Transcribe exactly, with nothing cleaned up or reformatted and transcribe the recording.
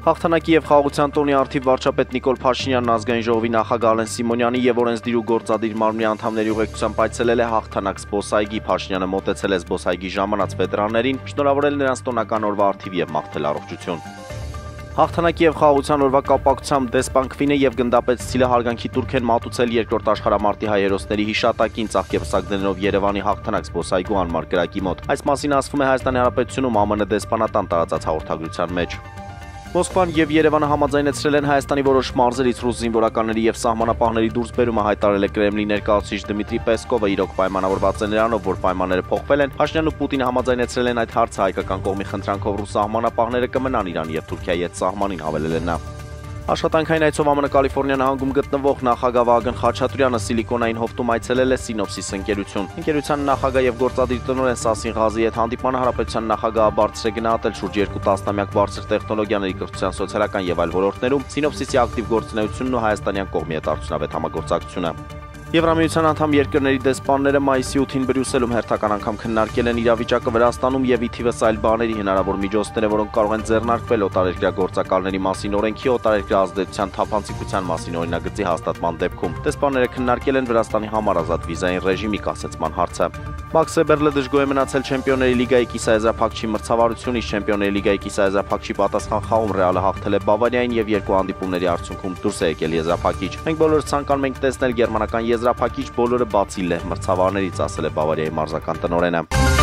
Հաղթանակի և խաղաղության տոնի առթիվ վարչապետ Նիկոլ Փաշինյանն ազգային ժողովի նախագահ Ալեն Սիմոնյանի և օրենսդիր ու գործադիր մարմնի անդամների ուղեկցությամբ այցելել է հաղթանակ զբոսայգի։ Փաշինյանը մոտեցել է զբոսայգի ժամանած վետերաններին, շնորհավորել նրանց տոնական օրվա առթիվ և մաղթել առողջություն։ Հաղթանակի և խաղաղության օրվա կապակցությամբ դեսպան Քվինը և գնդապետ Ցիլը հարգանքի տուրք են մատուցել երկրորդ աշխարհամարտի հայ հերոսների հիշատակին ծաղկեպսակ դնելով Երևանի հաղթանակ զբոսայգու անմար կրակի մոտ։ Այս մասին ասվում է Հայաստանի Հանրապետությունում ԱՄՆ դեսպանատան տարածած հաղորդագրության մեջ։ Մոսկվան և Երևանը համաձայնեցրել են Հայաստանի որոշ մարզերից ռուս զինվորականների և սահմանապահների դուրսբերումը, հայտարարել է Կրեմլի ներկայացուցիչ Դմիտրի Պեսկովը։ Իրոք պայմանավորված է նրանով, որ պայմանները փոխվել են։ Փաշինյանն ու Պուտինը համաձայնեցրել են այդ հարցը հայկական կողմի խնդրանքով ռուս սահմանապահները կմնան Իրանի և Թուրքիայի հետ սահմանին, հավելել է նա։ Աշխատանքային այցով ԱՄՆ Կալիֆոռնիա նահանգում գտնվող նախագահ Վահագն Խաչատրյանը Սիլիկոնային հովտում այցելել է Սինոպսիս ընկերություն։ Ընկերության նախագահ և գործադիր տնօրեն Սասին Ղազիի հետ հանդիպմանը Հանրապետության նախագահը բարձր է գնահատել շուրջ երկու տասնամյակ բարձր տեխնոլոգիաների, կրթության, սոցիալական և այլ ոլորտներում Սինոպսիսի ակտիվ գործունեությունն ու հայաստանյան կողմի հետ արդյունավետ համագործակցությունը։ Եվրամիության անդամ երկրների դեսպանները մայիսի ութին Բրյուսելում հերթական անգամ քննարկել են իրավիճակը Վրաստանում և ի թիվս այլ բաների հնարավոր միջոցները, որոնք կարող են ձեռնարկվել օտարերկրյա գործակալների մասին օրենքի, օտարերկրյա ազդեցության թափանցիկության մասին օրինագծի հաստատման դեպքում։ Դեսպանները քննարկել են Վրաստանի համար ազատ վիզային ռեժիմի կասեցման հարցը։ Մաքս Էբերլը դժգոհ է մնացել Չեմպիոնների լիգայի կիսաեզրափակչի մրցավարությունից։ Չեմպիոնների լիգայի կիսաեզրափակչի պատասխան խաղում Ռեալը հաղթել է Բավարիային և երկու հանդիպումների արդյունքում դուրս է եկել եզրափակիչ։ Մենք բոլորս ցանկանում ենք տեսնել գերմանական եզրափակիչ, բոլորը բացի լեհ մրցավարներից, ասել է Բավարիայի մարզական տնօրենը։